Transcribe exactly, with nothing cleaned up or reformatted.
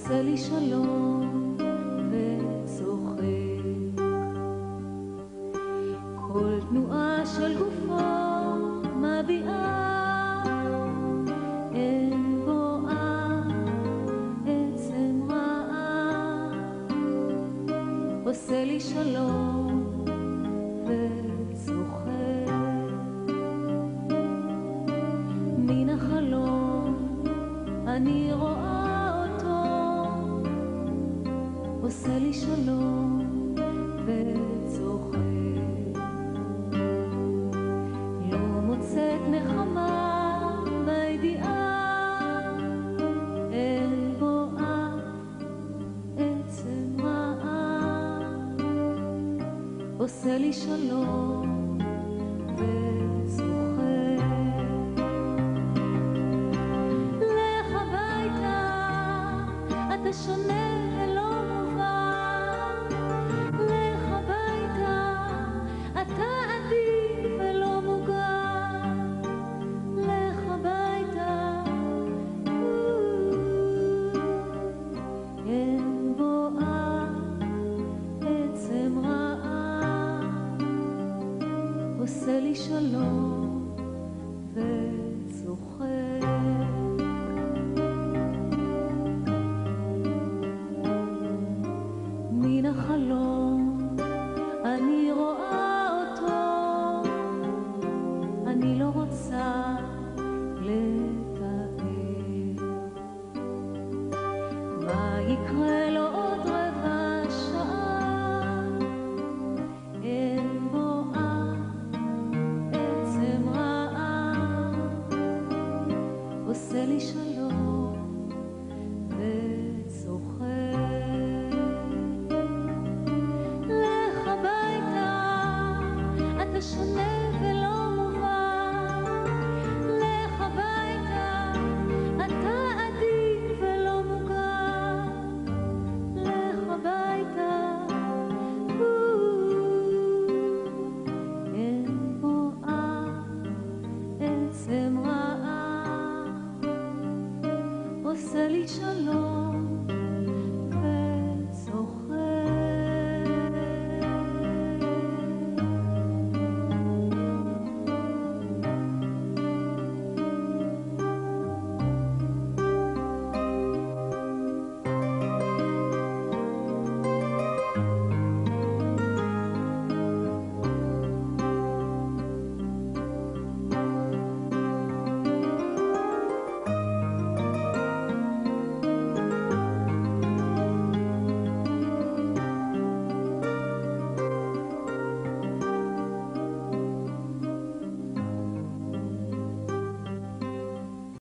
עושה לי שלום וצוחק. כל תנועה של גופו מביעה אין בואה עצם רעה. עושה לי שלום וצוחק. מן החלום אני רואה אותו עושה לי שלום וצוחק. לא מוצאת נחמה בידיעה אין בו אף עצם רעה. עושה לי שלום וצוחק. לך הביתה, אתה שונה ולא מובן. לך הביתה, אתה עדיף ולא מוגן. לך הביתה, אין בו אף עצם רעה. עושה לי שלום וצוחק. מן החלום אני רואה אותו, אני לא רוצה לתאר מה יקרה לו עוד רבע שעה. אין בו אף עצם רעה. עושה לי שלום וצוחק. לך הביתה, אתה שונה ולא מובן. לך הביתה, אתה עדיף ולא מוגן. לך הביתה, אין בו אף עצם רעה. עושה לי שלום